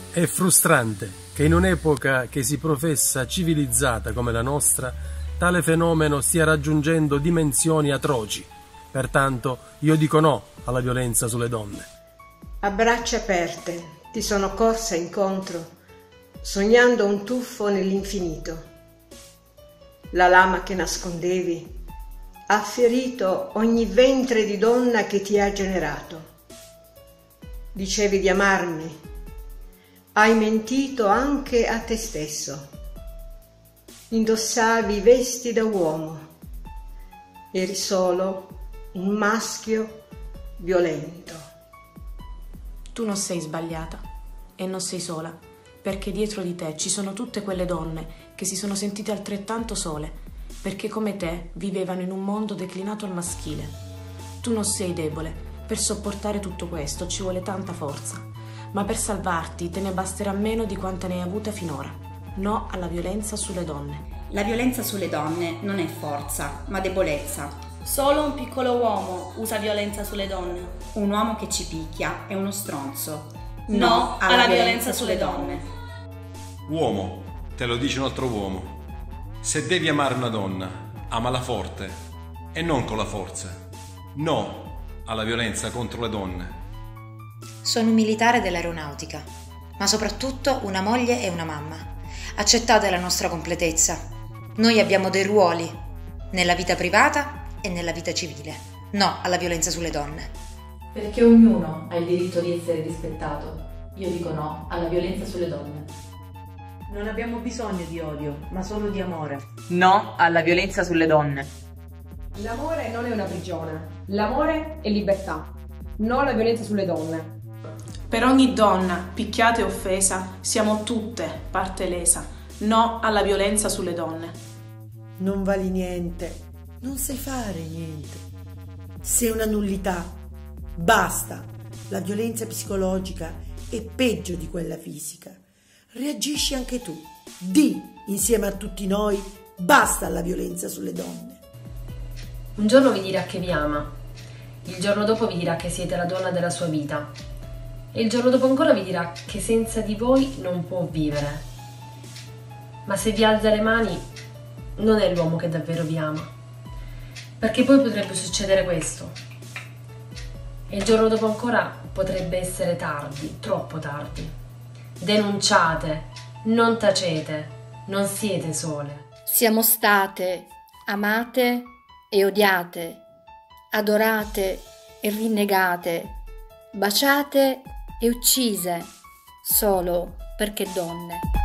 È frustrante che in un'epoca che si professa civilizzata come la nostra, tale fenomeno stia raggiungendo dimensioni atroci. Pertanto io dico no alla violenza sulle donne. A braccia aperte ti sono corsa incontro, sognando un tuffo nell'infinito. La lama che nascondevi ha ferito ogni ventre di donna che ti ha generato. Dicevi di amarmi, hai mentito anche a te stesso. Indossavi vesti da uomo, eri solo un maschio violento. Tu non sei sbagliata e non sei sola, perché dietro di te ci sono tutte quelle donne che si sono sentite altrettanto sole, perché come te vivevano in un mondo declinato al maschile. Tu non sei debole, per sopportare tutto questo ci vuole tanta forza, ma per salvarti te ne basterà meno di quanta ne hai avuta finora. No alla violenza sulle donne. La violenza sulle donne non è forza, ma debolezza. Solo un piccolo uomo usa violenza sulle donne. Un uomo che ci picchia è uno stronzo. No alla violenza sulle donne. Uomo, te lo dice un altro uomo. Se devi amare una donna, amala forte e non con la forza. No alla violenza contro le donne. Sono un militare dell'aeronautica, ma soprattutto una moglie e una mamma. Accettate la nostra completezza. Noi abbiamo dei ruoli, nella vita privata e nella vita civile. No alla violenza sulle donne. Perché ognuno ha il diritto di essere rispettato. Io dico no alla violenza sulle donne. Non abbiamo bisogno di odio, ma solo di amore. No alla violenza sulle donne. L'amore non è una prigione, l'amore è libertà. No alla violenza sulle donne. Per ogni donna picchiata e offesa siamo tutte parte lesa. No alla violenza sulle donne. Non vali niente, non sai fare niente. Sei una nullità. Basta. La violenza psicologica è peggio di quella fisica. Reagisci anche tu. Di insieme a tutti noi basta alla violenza sulle donne. Un giorno vi dirà che vi ama, il giorno dopo vi dirà che siete la donna della sua vita e il giorno dopo ancora vi dirà che senza di voi non può vivere. Ma se vi alza le mani non è l'uomo che davvero vi ama, perché poi potrebbe succedere questo e il giorno dopo ancora potrebbe essere tardi, troppo tardi. Denunciate, non tacete, non siete sole. Siamo state amate e odiate, adorate e rinnegate, baciate e uccise solo perché donne.